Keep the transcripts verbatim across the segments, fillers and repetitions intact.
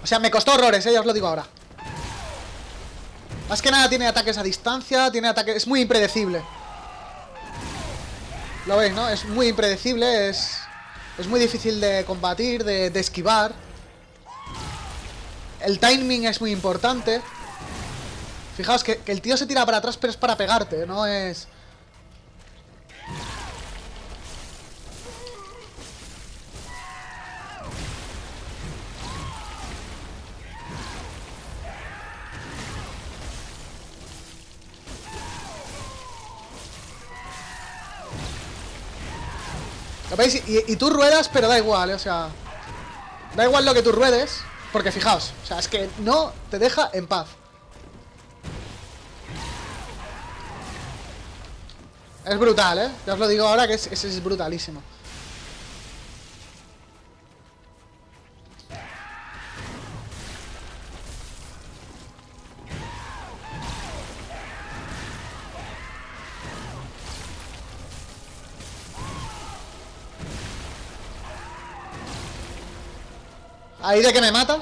O sea, me costó horrores, eh, ya os lo digo ahora. Más que nada tiene ataques a distancia, tiene ataques... Es muy impredecible. Lo veis, ¿no? Es muy impredecible, es... Es muy difícil de combatir, de, de esquivar. El timing es muy importante. Fijaos que, que el tío se tira para atrás, pero es para pegarte, no es... ¿Lo veis? Y, y tú ruedas, pero da igual, ¿eh? O sea... Da igual lo que tú ruedes, porque fijaos, o sea, es que no te deja en paz. Es brutal, ¿eh? Ya os lo digo ahora que es, es, es brutalísimo. Ahí de que me mata.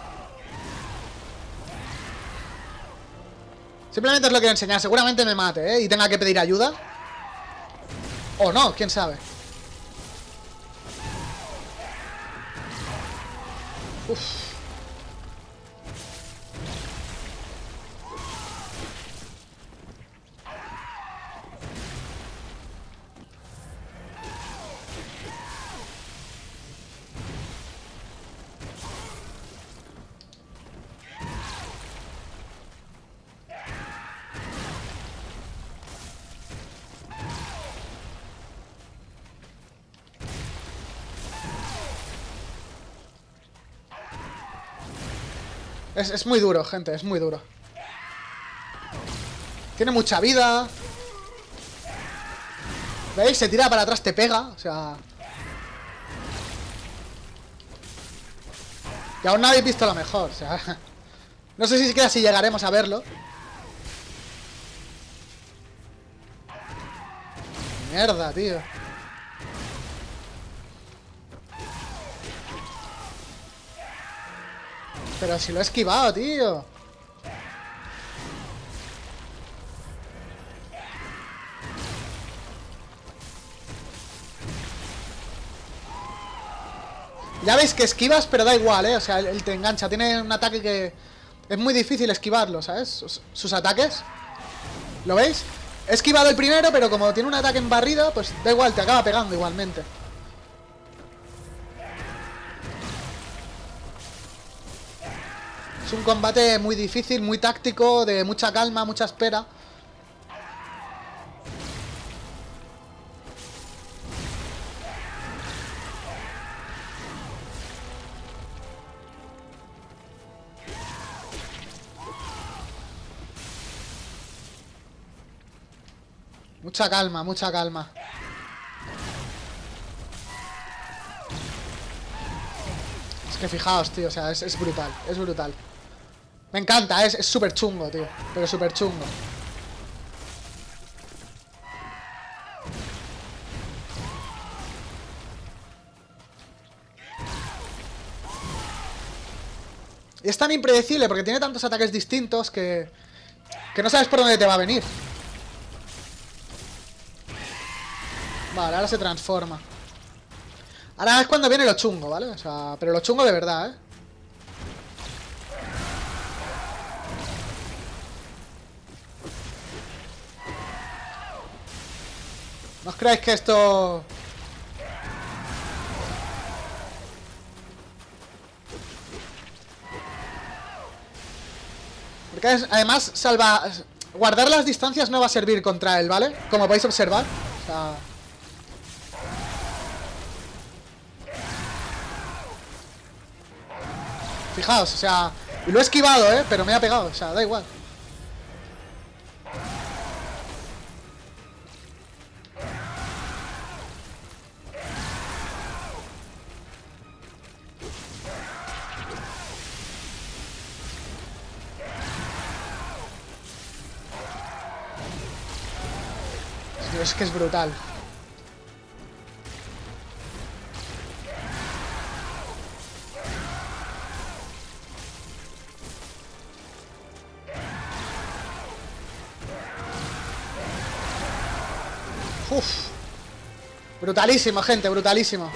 Simplemente os lo quiero enseñar. Seguramente me mate, ¿eh? Y tenga que pedir ayuda. O no, quién sabe. Uf. Es, es muy duro, gente, es muy duro. Tiene mucha vida. ¿Veis? Se tira para atrás, te pega. O sea... Y aún no habéis visto lo mejor. O sea... No sé si siquiera si llegaremos a verlo. Mierda, tío. Pero si lo he esquivado, tío. Ya veis que esquivas, pero da igual, ¿eh? O sea, él te engancha. Tiene un ataque que... Es muy difícil esquivarlo, ¿sabes? Sus, sus ataques. ¿Lo veis? He esquivado el primero, pero como tiene un ataque en barrida, pues da igual, te acaba pegando igualmente. Es un combate muy difícil, muy táctico, de mucha calma, mucha espera. Mucha calma, mucha calma. Es que fijaos, tío, o sea, es, es brutal, es brutal. Me encanta, es súper chungo, tío. Pero súper chungo. Y es tan impredecible porque tiene tantos ataques distintos que... Que no sabes por dónde te va a venir. Vale, ahora se transforma. Ahora es cuando viene lo chungo, ¿vale? O sea, pero lo chungo de verdad, ¿eh? ¿No os creáis que esto...? Porque es, además, salva... Guardar las distancias no va a servir contra él, ¿vale? Como podéis observar. O sea... Fijaos, o sea... Y lo he esquivado, ¿eh? Pero me ha pegado, o sea, da igual. Es que es brutal. Uf. Brutalísimo, gente, brutalísimo.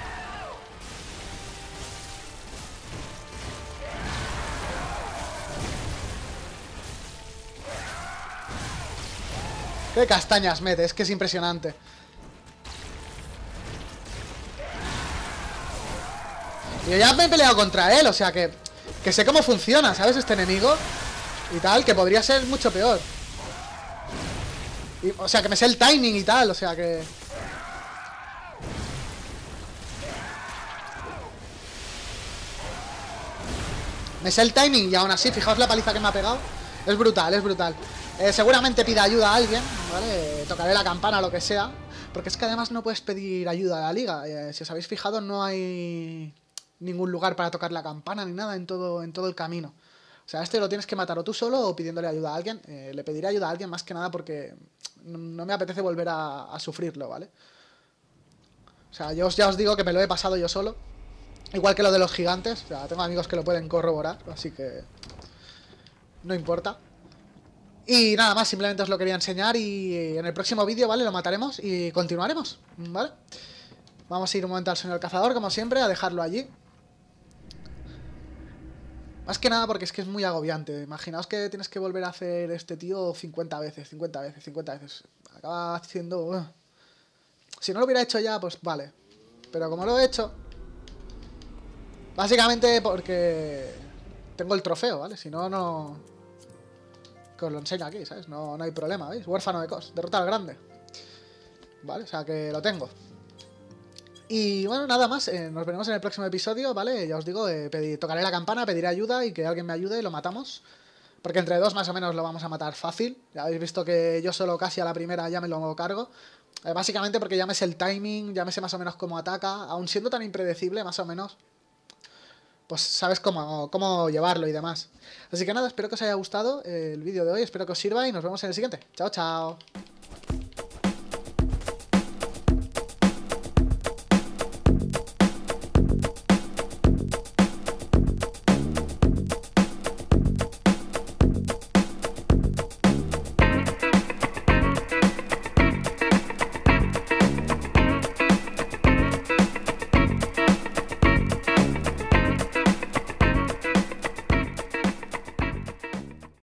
Qué castañas mete, es que es impresionante. Y yo ya me he peleado contra él, o sea que... Que sé cómo funciona, ¿sabes? Este enemigo y tal, que podría ser mucho peor. Y, o sea, que me sé el timing y tal, o sea que... Me sé el timing y aún así, fijaos la paliza que me ha pegado. Es brutal, es brutal. Eh, seguramente pida ayuda a alguien, ¿vale? Tocaré la campana, lo que sea. Porque es que además no puedes pedir ayuda a la liga. Eh, si os habéis fijado, no hay ningún lugar para tocar la campana ni nada en todo, en todo el camino. O sea, este lo tienes que matar o tú solo o pidiéndole ayuda a alguien. Eh, le pediré ayuda a alguien más que nada porque no, no me apetece volver a, a sufrirlo, ¿vale? O sea, yo os, ya os digo que me lo he pasado yo solo. Igual que lo de los gigantes. O sea, tengo amigos que lo pueden corroborar, así que... No importa. Y nada más, simplemente os lo quería enseñar y en el próximo vídeo, ¿vale? Lo mataremos y continuaremos, ¿vale? Vamos a ir un momento al señor cazador, como siempre, a dejarlo allí. Más que nada porque es que es muy agobiante. Imaginaos que tienes que volver a hacer este tío cincuenta veces, cincuenta veces, cincuenta veces. Acaba haciendo... Uh. Si no lo hubiera hecho ya, pues vale. Pero como lo he hecho... Básicamente porque... Tengo el trofeo, ¿vale? Si no, no... Que os lo enseño aquí, ¿sabes? No, no hay problema, ¿veis? Huérfano de Cos. Derrota al grande. Vale, o sea que lo tengo. Y bueno, nada más, eh, nos veremos en el próximo episodio, ¿vale? Ya os digo, eh, pedir, tocaré la campana, pediré ayuda y que alguien me ayude y lo matamos. Porque entre dos más o menos lo vamos a matar fácil. Ya habéis visto que yo solo casi a la primera ya me lo cargo. Eh, básicamente porque ya me sé el timing, ya me sé más o menos cómo ataca. Aun siendo tan impredecible, más o menos, pues sabes cómo, cómo llevarlo y demás. Así que nada, espero que os haya gustado el vídeo de hoy, espero que os sirva y nos vemos en el siguiente. Chao, chao.